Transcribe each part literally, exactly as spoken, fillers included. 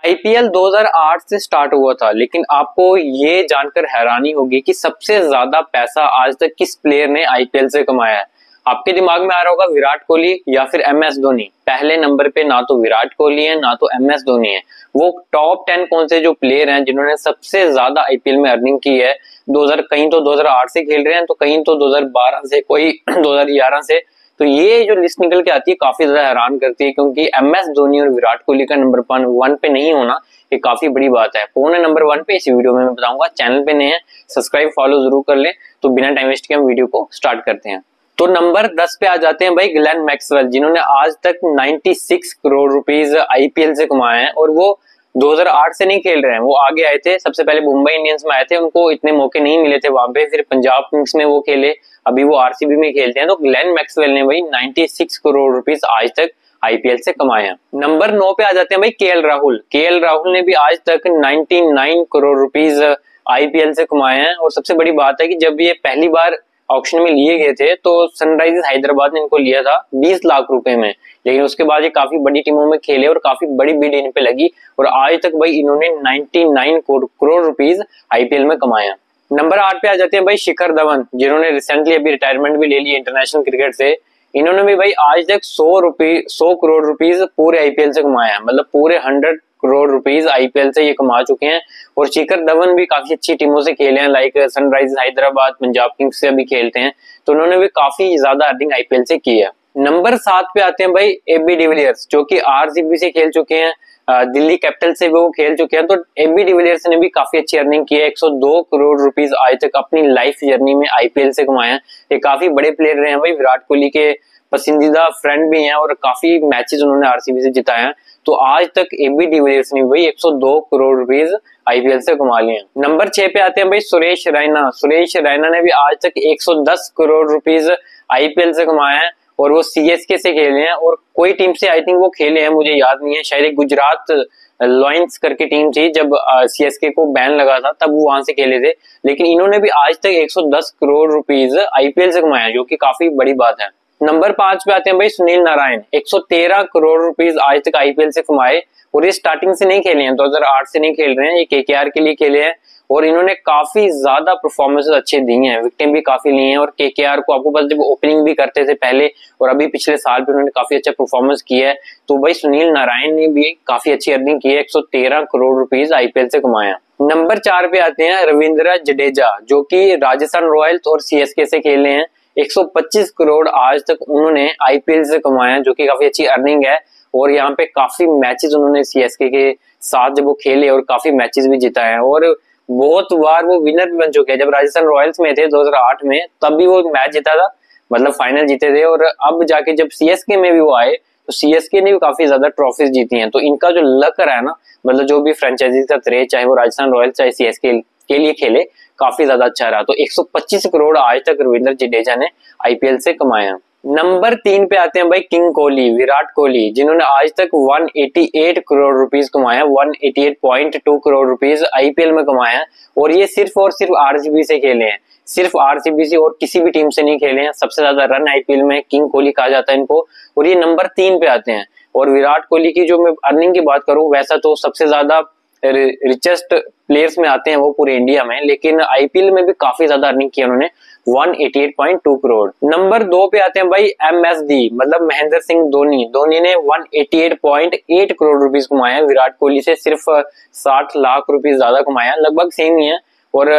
IPL दो हज़ार आठ से स्टार्ट हुआ था, लेकिन आपको ये जानकर हैरानी होगी कि सबसे ज्यादा पैसा आज तक किस प्लेयर ने आईपीएल से कमाया है। आपके दिमाग में आ रहा होगा विराट कोहली या फिर एम एस धोनी। पहले नंबर पे ना तो विराट कोहली है ना तो एम एस धोनी है। वो टॉप टेन कौन से जो प्लेयर हैं जिन्होंने सबसे ज्यादा आईपीएल में अर्निंग की है, दो हज़ार कहीं तो दो हज़ार आठ से खेल रहे हैं तो कहीं तो दो हज़ार बारह से, कोई दो हज़ार ग्यारह से। तो ये जो लिस्ट निकल के आती है काफी ज्यादा हैरान करती है, क्योंकि एम एस धोनी और विराट कोहली का नंबर वन वन पे नहीं होना ये काफी बड़ी बात है। कौन है नंबर वन पे इस वीडियो में मैं बताऊंगा। चैनल पे नए हैं सब्सक्राइब फॉलो जरूर कर ले। तो बिना टाइम वेस्ट के हम वीडियो को स्टार्ट करते हैं। तो नंबर दस पे आ जाते हैं भाई ग्लेन मैक्सवेल, जिन्होंने आज तक छियानवे करोड़ रुपीस आईपीएल से कमाए हैं। और वो दो हज़ार आठ से नहीं खेल रहे हैं, वो आगे आए थे। सबसे पहले मुंबई इंडियंस में आए थे, उनको इतने मौके नहीं मिले थे वहां पे। फिर पंजाब किंग्स में वो खेले, अभी वो आरसीबी में खेलते हैं। तो ग्लेन मैक्सवेल ने भाई छियानवे करोड़ रुपीस आज तक आईपीएल से कमाए हैं। नंबर नौ पे आ जाते हैं भाई केएल राहुल। केएल राहुल ने भी आज तक निन्यानवे करोड़ रुपीस आईपीएल से कमाए हैं। और सबसे बड़ी बात है कि जब ये पहली बार ऑक्शन में लिए गए थे तो सनराइजर्स हैदराबाद ने इनको लिया था बीस लाख रुपए में, लेकिन उसके बाद ये काफी बड़ी टीमों में खेले और काफी बड़ी बिड इन पे लगी। और आज तक भाई इन्होंने निन्यानवे करोड़ रुपीस आईपीएल में कमाए हैं। नंबर आठ पे आ जाते हैं भाई शिखर धवन, जिन्होंने रिसेंटली अभी रिटायरमेंट भी ले ली इंटरनेशनल क्रिकेट से। इन्होंने भी भाई आज तक सौ रुपए सौ करोड़ रुपीस पूरे आईपीएल से कमाया है, मतलब पूरे हंड्रेड करोड़ रुपीस आईपीएल से ये कमा चुके हैं। और शिखर धवन भी काफी अच्छी टीमों से खेले हैं, like Sunrisers Hyderabad, Punjab Kings से भी खेलते हैं। तो उन्होंने भी काफी ज्यादा अर्निंग आईपीएल से की है। नंबर सात पे आते हैं भाई एबी डिविलियर्स, जो कि आरसीबी से खेल चुके हैं, दिल्ली कैपिटल से भी वो खेल चुके हैं। तो एबी डिविलियर्स ने भी काफी अच्छी अर्निंग की है, एक सौ दो करोड़ रुपीस आज तक अपनी लाइफ जर्नी में आईपीएल से कमाए हैं। ये काफी बड़े प्लेयर रहे हैं भाई, विराट कोहली के पसंदीदा फ्रेंड भी हैं और काफी मैचेस उन्होंने आरसीबी से जिताए हैं। तो आज तक एबी डिविलियर्स ने भाई एक सौ दो करोड़ रुपीस आईपीएल से कमा लिए हैं। नंबर छह पे आते हैं भाई सुरेश रैना। सुरेश रैना ने भी आज तक एक सौ दस करोड़ रुपीस आईपीएल से कमाए हैं और वो सीएसके से खेले हैं। और कोई टीम से आई थिंक वो खेले हैं, मुझे याद नहीं है, शायद गुजरात लॉयंस करके टीम थी, जब सीएसके को बैन लगा था तब वो वहां से खेले थे। लेकिन इन्होंने भी आज तक एक सौ दस करोड़ रुपीस आईपीएल से कमाया, जो कि काफी बड़ी बात है। नंबर पांच पे आते हैं भाई सुनील नारायण, एक सौ तेरह करोड़ रुपीस आज तक आईपीएल से कमाए। और ये स्टार्टिंग से नहीं खेले हैं, दो हज़ार आठ से नहीं खेल रहे हैं, ये केकेआर के लिए खेले हैं। और इन्होंने काफी ज्यादा परफॉर्मेंसेस अच्छे दी हैं, विकेट भी काफी ली हैं। और केकेआर को आपको पता जब ओपनिंग भी करते थे पहले, और अभी पिछले साल भी उन्होंने काफी अच्छा परफॉर्मेंस किया है। तो भाई सुनील नारायण ने भी काफी अच्छी अर्निंग की है, एक सौ तेरह करोड़ रुपीस आईपीएल से कमाया। नंबर चार पे आते हैं रविंद्र जडेजा, जो कि राजस्थान रॉयल्स और सीएसके से खेले हैं। एक सौ पच्चीस करोड़ आज तक उन्होंने आईपीएल से कमाया, जो कि काफी अच्छी अर्निंग है। और यहाँ पे काफी मैचेस उन्होंने सीएसके के साथ जब वो खेले और काफी मैचेस भी जिताए हैं। और बहुत बार वो विनर भी बन चुके हैं। जब राजस्थान रॉयल्स में थे दो हज़ार आठ में, तब भी वो मैच जीता था, मतलब फाइनल जीते थे। और अब जाके जब सीएसके में भी वो आए तो सीएसके ने भी काफी ज्यादा ट्रॉफीज जीती हैं। तो इनका जो लक रहा है ना, मतलब जो भी फ्रेंचाइजी का थ्रे, चाहे वो राजस्थान रॉयल्स चाहे सीएसके के लिए खेले, काफी ज्यादा अच्छा रहा। तो एक सौ पच्चीस करोड़ आज तक रविंद्र जडेजा ने आईपीएल से कमाया। नंबर तीन पे आते हैं भाई किंग कोहली, विराट कोहली, जिन्होंने आज तक एक सौ अट्ठासी करोड़ रुपीस कमाया, एक सौ अट्ठासी पॉइंट दो करोड़ रुपीस आईपीएल में कमाया। और ये सिर्फ और सिर्फ आरसीबी से खेले हैं, सिर्फ आरसीबी से और किसी भी टीम से नहीं खेले हैं। सबसे ज्यादा रन आईपीएल में किंग कोहली कहा जाता है इनको, और ये नंबर तीन पे आते हैं। और विराट कोहली की जो मैं अर्निंग की बात करूं, वैसा तो सबसे ज्यादा रिचेस्ट प्लेयर्स में आते हैं वो पूरे इंडिया में, लेकिन आईपीएल में भी काफी ज्यादा अर्निंग की उन्होंने, एक सौ अट्ठासी पॉइंट दो करोड़। नंबर दो पे आते हैं भाई एमएसडी, मतलब महेंद्र सिंह धोनी। धोनी ने एक सौ अट्ठासी पॉइंट आठ करोड़ रुपीस कमाया, विराट कोहली से सिर्फ साठ लाख रुपीस ज्यादा कमाया, लगभग सेम ही है। और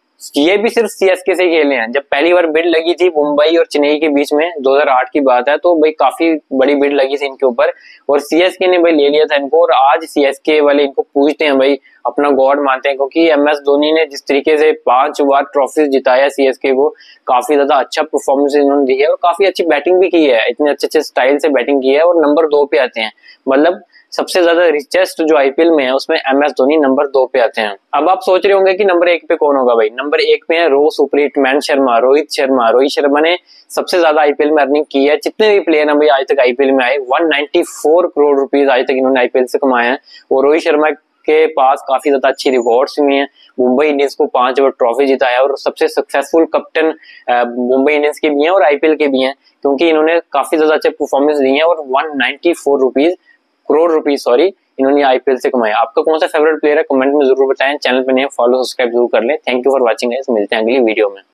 ये भी सिर्फ सीएसके से खेले हैं। जब पहली बार बिड लगी थी मुंबई और चेन्नई के बीच में, दो हज़ार आठ की बात है, तो भाई काफी बड़ी बिड लगी थी इनके ऊपर और सीएसके ने भाई ले लिया था इनको। और आज सीएसके वाले इनको पूछते हैं भाई, अपना गॉड मानते हैं, क्योंकि एमएस धोनी ने जिस तरीके से पांच बार ट्रॉफी जिताया सीएसके को, काफी ज्यादा अच्छा परफॉर्मेंस इन्होंने दी है और काफी अच्छी बैटिंग भी की है, इतने अच्छे अच्छे स्टाइल से बैटिंग की है। और नंबर दो पे आते हैं, मतलब सबसे ज्यादा रिचेस्ट जो आईपीएल में है उसमें एमएस धोनी नंबर दो पे आते हैं। अब आप सोच रहे होंगे कि नंबर एक पे कौन होगा भाई। नंबर एक पे है रो सुपरहिटमैन शर्मा, रोहित शर्मा। रोहित शर्मा ने सबसे ज्यादा आईपीएल में अर्निंग की है, जितने भी प्लेयर हैं भाई आज तक आईपीएल में आए, एक सौ चौरानवे करोड़ रुपीस आज तक इन्होंने आईपीएल से कमाए हैं। और रोहित शर्मा के पास काफी ज्यादा अच्छी रिवॉर्ड्स भी हैं, मुंबई इंडियंस को पांच बार ट्रॉफी जिताया और सबसे सक्सेसफुल कैप्टन मुंबई इंडियंस के भी हैं और आईपीएल के भी हैं, क्योंकि इन्होंने काफी ज्यादा अच्छे परफॉर्मेंस दी है। और एक सौ चौरानवे रुपीस करोड़ रुपीस सॉरी इन्होंने आईपीएल से कमाया। आपका कौन सा फेवरेट प्लेयर है कमेंट में जरूर बताएं। चैनल पे नए फॉलो सब्सक्राइब जरूर कर लें। Thank you for watching guys, मिलते हैं अगली वीडियो में।